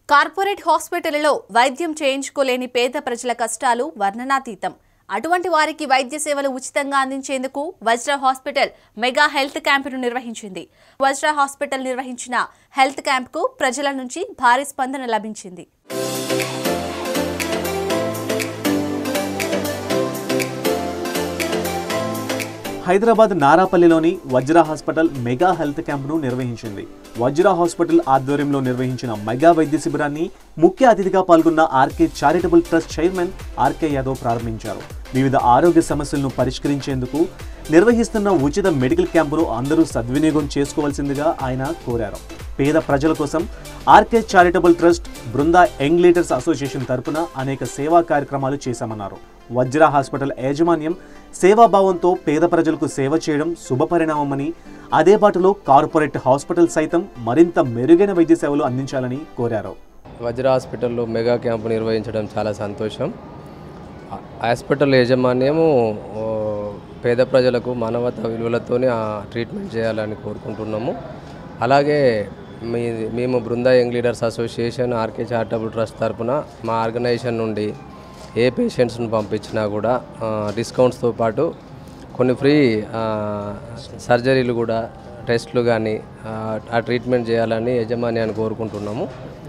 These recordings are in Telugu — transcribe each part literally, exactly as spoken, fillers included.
కార్పొరేట్ హాస్పిటల్లో వైద్యం చేయించుకోలేని పేద ప్రజల కష్టాలు వర్ణనాతీతం. అటువంటి వారికి వైద్య సేవలు ఉచితంగా అందించేందుకు వజ్ర హాస్పిటల్ మెగా హెల్త్ క్యాంపును నిర్వహించింది. వజ్ర హాస్పిటల్ నిర్వహించిన హెల్త్ క్యాంప్కు ప్రజల నుంచి భారీ స్పందన లభించింది. హైదరాబాద్ నారాపల్లిలోని వజ్ర హాస్పిటల్ మెగా హెల్త్ క్యాంప్ను నిర్వహించింది. వజ్ర హాస్పిటల్ ఆధ్వర్యంలో నిర్వహించిన మెగా వైద్య శిబిరాన్ని ముఖ్య అతిథిగా పాల్గొన్న RK charitable trust chairman RK Yadav ప్రారంభించారు. వివిధ ఆరోగ్య సమస్యలను పరిష్కరించేందుకు నిర్వహిస్తున్న ఉచిత మెడికల్ క్యాంపును అందరూ సద్వినియోగం చేసుకోవాల్సిందిగా ఆయన కోరారు. పేద ప్రజల కోసం RK charitable trust, Brinda young leaders association తరపున అనేక సేవా కార్యక్రమాలు చేశామన్నారు. వజ్ర హాస్పిటల్ యాజమాన్యం సేవాభావంతో పేద ప్రజలకు సేవ చేయడం శుభపరిణామమని, అదే బాటలో కార్పొరేట్ హాస్పిటల్ సైతం మరింత మెరుగైన వైద్య సేవలు అందించాలని కోరారు. వజ్ర హాస్పిటల్లో మెగా క్యాంపు నిర్వహించడం చాలా సంతోషం. హాస్పిటల్ యాజమాన్యము పేద ప్రజలకు మానవతా విలువలతోనే ట్రీట్మెంట్ చేయాలని కోరుకుంటున్నాము. అలాగే మీ మేము Brinda young leaders association, RK charitable trust తరపున మా ఆర్గనైజేషన్ నుండి ఏ పేషెంట్స్ను పంపించినా కూడా డిస్కౌంట్స్తో పాటు కొన్ని ఫ్రీ సర్జరీలు కూడా, టెస్ట్లు కానీ ఆ ట్రీట్మెంట్ చేయాలని యజమాన్యాన్ని కోరుకుంటున్నాము.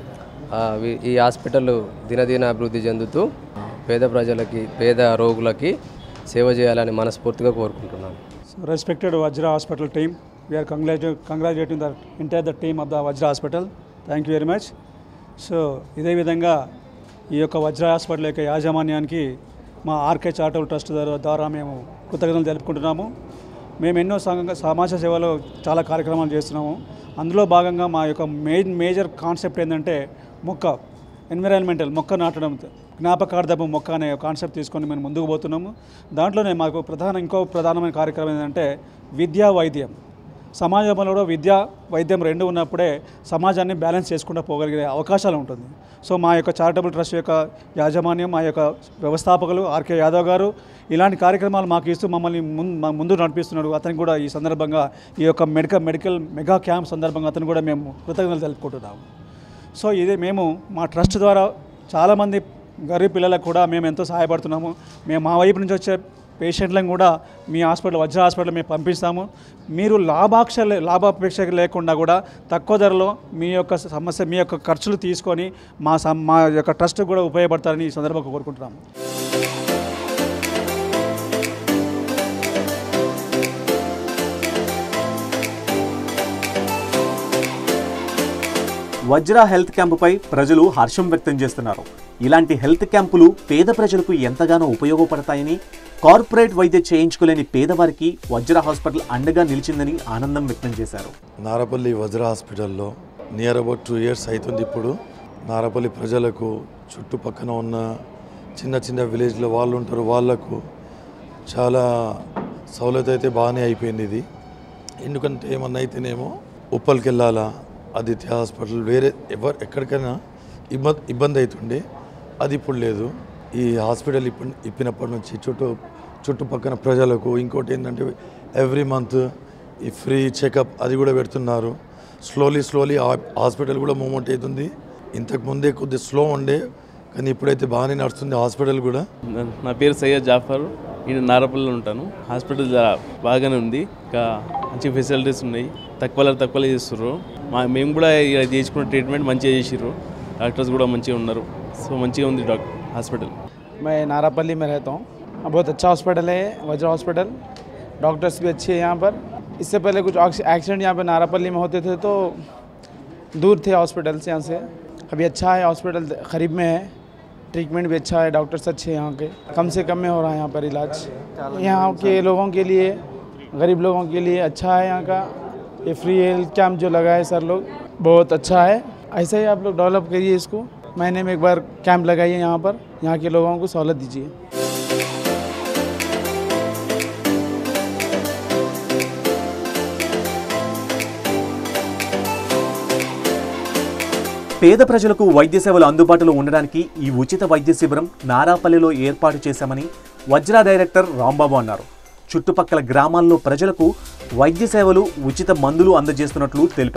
ఈ హాస్పిటల్ దినదిన అభివృద్ధి చెందుతూ పేద ప్రజలకి, పేద రోగులకి సేవ చేయాలని మనస్ఫూర్తిగా కోరుకుంటున్నాము. Respected Vajra hospital team, we are congratulating, congratulating the entire the team of the Vajra hospital. Thank you very much. So ఇదే విధంగా ఈ యొక్క వజ్ర హాస్పిటల్ యొక్క యాజమాన్యానికి మా ఆర్కే చారిటబుల్ ట్రస్ట్ ద్వారా మేము కృతజ్ఞతలు తెలుపుకుంటున్నాము. మేము ఎన్నో సమాజ సేవలో చాలా కార్యక్రమాలు చేస్తున్నాము. అందులో భాగంగా మా యొక్క మెయిన్ మేజర్ కాన్సెప్ట్ ఏంటంటే మొక్క, ఎన్విరాన్మెంటల్ మొక్క నాటడం, జ్ఞాపకార్థపు మొక్క అనే కాన్సెప్ట్ తీసుకొని మేము ముందుకు పోతున్నాము. దాంట్లోనే మాకు ప్రధాన ఇంకో ప్రధానమైన కార్యక్రమం ఏంటంటే విద్యా వైద్యం. సమాజంలో విద్య, వైద్యం రెండు ఉన్నప్పుడే సమాజాన్ని బ్యాలెన్స్ చేసుకుంటూ పోగలిగే అవకాశాలు ఉంటుంది. సో మా యొక్క చారిటబుల్ ట్రస్ట్ యొక్క యాజమాన్యం, మా యొక్క వ్యవస్థాపకులు ఆర్కే యాదవ్ గారు ఇలాంటి కార్యక్రమాలు మాకు ఇస్తూ మమ్మల్ని ముందు నడిపిస్తున్నాడు. అతనికి కూడా ఈ సందర్భంగా ఈ యొక్క మెడికల్ మెడికల్ మెగా క్యాంప్ సందర్భంగా అతను కూడా మేము కృతజ్ఞతలు తెలుపుకుంటున్నాము. సో ఇదే మేము మా ట్రస్ట్ ద్వారా చాలామంది గరీబ్ పిల్లలకు కూడా మేము ఎంతో సహాయపడుతున్నాము. మేము మా వైపు నుంచి వచ్చే పేషెంట్లను కూడా మీ హాస్పిటల్, వజ్ర హాస్పిటల్ మేము పంపిస్తాము. మీరు లాభాక్ష లాభాపేక్ష లేకుండా కూడా తక్కువ ధరలో మీ యొక్క సమస్య, మీ యొక్క ఖర్చులు తీసుకొని మా మా యొక్క ట్రస్ట్ కూడా ఉపయోగపడతారని ఈ సందర్భంగా కోరుకుంటున్నాము. వజ్ర హెల్త్ క్యాంపుపై ప్రజలు హర్షం వ్యక్తం చేస్తున్నారు. ఇలాంటి హెల్త్ క్యాంపులు పేద ప్రజలకు ఎంతగానో ఉపయోగపడతాయని, కార్పొరేట్ వైద్య చేయించుకోలేని పేదవారికి వజ్ర హాస్పిటల్ అండగా నిలిచిందని ఆనందం వ్యక్తం చేశారు. నారపల్లి వజ్ర హాస్పిటల్లో నియర్ అబౌట్ టూ ఇయర్స్ అవుతుంది. ఇప్పుడు నారపల్లి ప్రజలకు, చుట్టుపక్కన ఉన్న చిన్న చిన్న విలేజ్లో వాళ్ళు ఉంటారు, వాళ్లకు చాలా సౌలత అయితే బాగానే అయిపోయింది ఇది. ఎందుకంటే ఏమన్నా అయితేనేమో ఉప్పల్కి వెళ్ళాలా, ఆదిత్య హాస్పిటల్ వేరే ఎవరు ఎక్కడికైనా ఇబ్బంది ఇబ్బంది అవుతుండే, అది ఇప్పుడు లేదు. ఈ హాస్పిటల్ ఇప్ప ఇప్పినప్పటి నుంచి చుట్టూ చుట్టుపక్కల ప్రజలకు ఇంకోటి ఏంటంటే ఎవ్రీ మంత్ ఈ ఫ్రీ చెకప్ అది కూడా పెడుతున్నారు. స్లోలీ స్లోలీ హాస్పిటల్ కూడా మూవ్మెంట్ అవుతుంది. ఇంతకుముందే కొద్దిగా స్లో ఉండే, కానీ ఇప్పుడైతే బాగానే నడుస్తుంది హాస్పిటల్ కూడా. నా పేరు సయ్యద్ జాఫర్, నేను నారపల్లిలో ఉంటాను. హాస్పిటల్ బాగానే ఉంది, ఇంకా మంచి ఫెసిలిటీస్ ఉన్నాయి, తక్కువలో తక్కువలో చేస్తుర్రు. మా మేము కూడా చేసుకున్న ట్రీట్మెంట్ మంచిగా చేసిర్రు, డాక్టర్స్ కూడా మంచిగా ఉన్నారు. సో మంచిగా ఉంది డాక్టర్ हॉस्पिटल। मैं नारापल्ली में रहता हूँ, बहुत अच्छा हॉस्पिटल है वज्र हॉस्पिटल, डॉक्टर्स भी अच्छे हैं यहाँ पर। इससे पहले कुछ एक्सीडेंट यहाँ पे नारापल्ली में होते थे तो दूर थे हॉस्पिटल से, यहाँ से अभी अच्छा है हॉस्पिटल, करीब में है, ट्रीटमेंट भी अच्छा है, डॉक्टर्स अच्छे हैं यहाँ के, कम से कम में हो रहा है यहाँ पर इलाज। यहाँ के लोगों के लिए, गरीब लोगों के लिए अच्छा है यहाँ का ये फ्री हेल्थ कैंप जो लगा है सर लोग, बहुत अच्छा है। ऐसा ही आप लोग डेवलप करिए इसको, महीने में एक बार कैंप लगाइए यहाँ पर, यहाँ के लोगों को सहूलत दीजिए। పేద ప్రజలకు వైద్య సేవలు అందుబాటులో ఉండడానికి ఈ ఉచిత వైద్య శిబిరం నారాపల్లిలో ఏర్పాటు చేశామని వజ్ర డైరెక్టర్ రాంబాబు అన్నారు. చుట్టుపక్కల గ్రామాల్లో ప్రజలకు వైద్య సేవలు, ఉచిత మందులు అందజేస్తున్నట్లు తెలిపారు.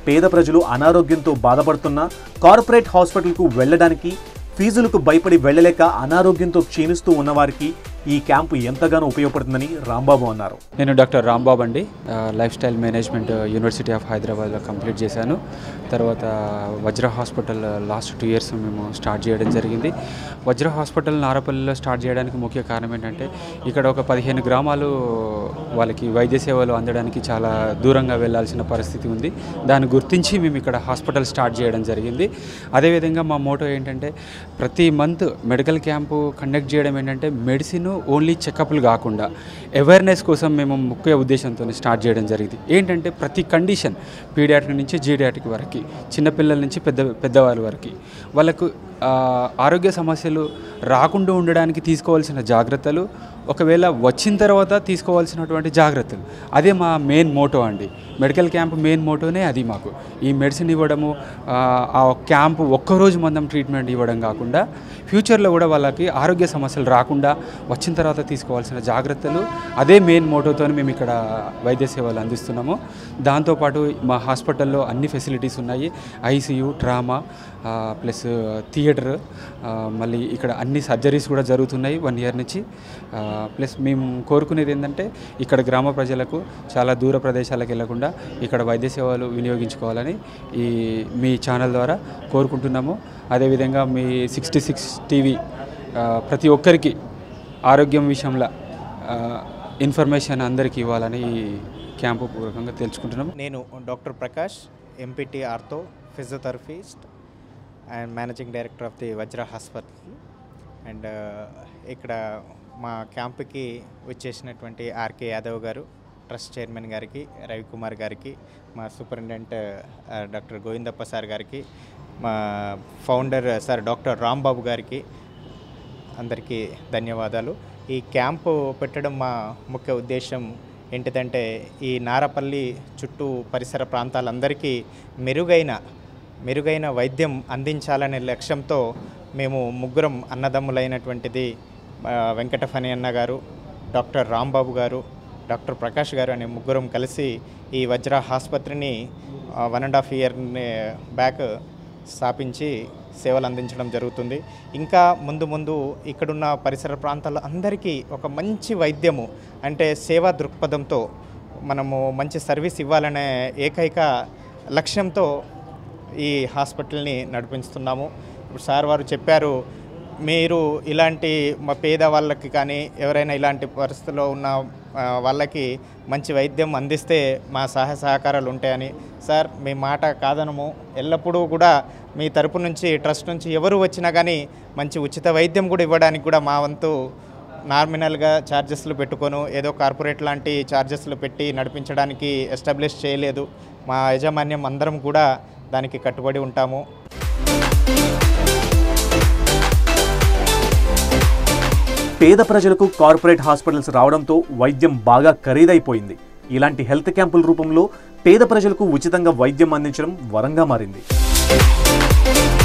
పేద ప్రజలు అనారోగ్యంతో బాధపడుతున్నా కార్పొరేట్ హాస్పిటల్కు వెళ్లడానికి ఫీజులకు భయపడి వెళ్లలేక అనారోగ్యంతో క్షీణిస్తూ ఉన్నవారికి ఈ క్యాంపు ఎంతగానో ఉపయోగపడుతుందని రాంబాబు అన్నారు. నేను డాక్టర్ రాంబాబు అండి. Life style management university of హైదరాబాద్లో కంప్లీట్ చేశాను. తర్వాత Vajra hospital last two years మేము స్టార్ట్ చేయడం జరిగింది. వజ్ర హాస్పిటల్ నారపల్లిలో స్టార్ట్ చేయడానికి ముఖ్య కారణం ఏంటంటే ఇక్కడ ఒక పదిహేను గ్రామాలు వాళ్ళకి వైద్య సేవలు అందడానికి చాలా దూరంగా వెళ్ళాల్సిన పరిస్థితి ఉంది. దాన్ని గుర్తించి మేము ఇక్కడ హాస్పిటల్ స్టార్ట్ చేయడం జరిగింది. అదేవిధంగా మా మోటో ఏంటంటే ప్రతి మంత్ మెడికల్ క్యాంపు కండక్ట్ చేయడం ఏంటంటే మెడిసిన్ ఓన్లీ చెకప్లు కాకుండా అవేర్నెస్ కోసం మేము ముఖ్య ఉద్దేశంతో స్టార్ట్ చేయడం జరిగింది. ఏంటంటే ప్రతి కండిషన్ పీడియాట్రిక్ నుంచి జీడియాట్రిక్ వరకు, చిన్నపిల్లల నుంచి పెద్ద పెద్దవాళ్ళ వరకు వాళ్ళకు ఆరోగ్య సమస్యలు రాకుండా ఉండడానికి తీసుకోవాల్సిన జాగ్రత్తలు, ఒకవేళ వచ్చిన తర్వాత తీసుకోవాల్సినటువంటి జాగ్రత్తలు, అదే మా మెయిన్ మోటో అండి. మెడికల్ క్యాంప్ మెయిన్ మోటోనే అది. మాకు ఈ మెడిసిన్ ఇవ్వడము, ఆ క్యాంపు ఒక్కరోజు మందం ట్రీట్మెంట్ ఇవ్వడం కాకుండా ఫ్యూచర్లో కూడా వాళ్ళకి ఆరోగ్య సమస్యలు రాకుండా వచ్చిన తర్వాత తీసుకోవాల్సిన జాగ్రత్తలు, అదే మెయిన్ మోటోతో మేము ఇక్కడ వైద్య సేవలు అందిస్తున్నాము. దాంతోపాటు మా హాస్పిటల్లో అన్ని ఫెసిలిటీస్ ఉన్నాయి. ఐసీయూ, ట్రామా ప్లస్ థియేటర్, మళ్ళీ ఇక్కడ అన్ని సర్జరీస్ కూడా జరుగుతున్నాయి వన్ ఇయర్ నుంచి. ప్లస్ మేము కోరుకునేది ఏంటంటే ఇక్కడ గ్రామ ప్రజలకు చాలా దూర ప్రదేశాలకు వెళ్లకుండా ఇక్కడ వైద్య సేవలు వినియోగించుకోవాలని ఈ మీ ఛానల్ ద్వారా కోరుకుంటున్నాము. అదేవిధంగా మీ సిక్స్టీ సిక్స్ టీవీ ప్రతి ఒక్కరికి ఆరోగ్యం విషయంలో ఇన్ఫర్మేషన్ అందరికీ ఇవ్వాలని ఈ క్యాంపు పూర్వకంగా తెలుసుకుంటున్నాము. నేను doctor Prakash, MPT ortho physiotherapist and managing director of the Vajra hospital. And ఇక్కడ మా క్యాంపుకి వచ్చేసినటువంటి ఆర్కే యాదవ్ గారు, ట్రస్ట్ చైర్మన్ గారికి, రవికుమార్ గారికి, మా సూపరింటెండెంట్ డాక్టర్ గోవిందప్ప సార్ గారికి, మా ఫౌండర్ సార్ డాక్టర్ రాంబాబు గారికి అందరికీ ధన్యవాదాలు. ఈ క్యాంపు పెట్టడం మా ముఖ్య ఉద్దేశం ఏంటిదంటే ఈ నారపల్లి చుట్టూ పరిసర ప్రాంతాలందరికీ మెరుగైన మెరుగైన వైద్యం అందించాలనే లక్ష్యంతో మేము ముగ్గురం అన్నదమ్ములైనటువంటిది వెంకటఫణి అన్న గారు, డాక్టర్ రాంబాబు గారు, డాక్టర్ ప్రకాష్ గారు అనే ముగ్గురం కలిసి ఈ వజ్ర ఆసుపత్రిని one and half year back స్థాపించి సేవలు అందించడం జరుగుతుంది. ఇంకా ముందు ముందు ఇక్కడున్న పరిసర ప్రాంతాల్లో అందరికీ ఒక మంచి వైద్యము అంటే సేవా దృక్పథంతో మనము మంచి సర్వీస్ ఇవ్వాలనే ఏకైక లక్ష్యంతో ఈ హాస్పిటల్ని నడిపిస్తున్నాము. ఇప్పుడు సార్ వారు చెప్పారు, మీరు ఇలాంటి మా పేద వాళ్ళకి కానీ ఎవరైనా ఇలాంటి పరిస్థితుల్లో ఉన్న వాళ్ళకి మంచి వైద్యం అందిస్తే మా సహాయ సహకారాలు ఉంటాయని. సార్ మీ మాట కాదనము, ఎల్లప్పుడూ కూడా మీ తరపు నుంచి ట్రస్ట్ నుంచి ఎవరు వచ్చినా కానీ మంచి ఉచిత వైద్యం కూడా ఇవ్వడానికి కూడా మా వంతు నార్మినల్గా ఛార్జెస్లు పెట్టుకోను ఏదో కార్పొరేట్ లాంటి ఛార్జెస్లు పెట్టి నడిపించడానికి ఎస్టాబ్లిష్ చేయలేదు. మా యాజమాన్యం అందరం కూడా దానికి కట్టుబడి ఉంటాము. పేద ప్రజలకు కార్పొరేట్ హాస్పిటల్స్ రావడంతో వైద్యం బాగా ఖరీదైపోయింది. ఇలాంటి హెల్త్ క్యాంపుల రూపంలో పేద ప్రజలకు ఉచితంగా వైద్యం అందించడం వరంగా మారింది.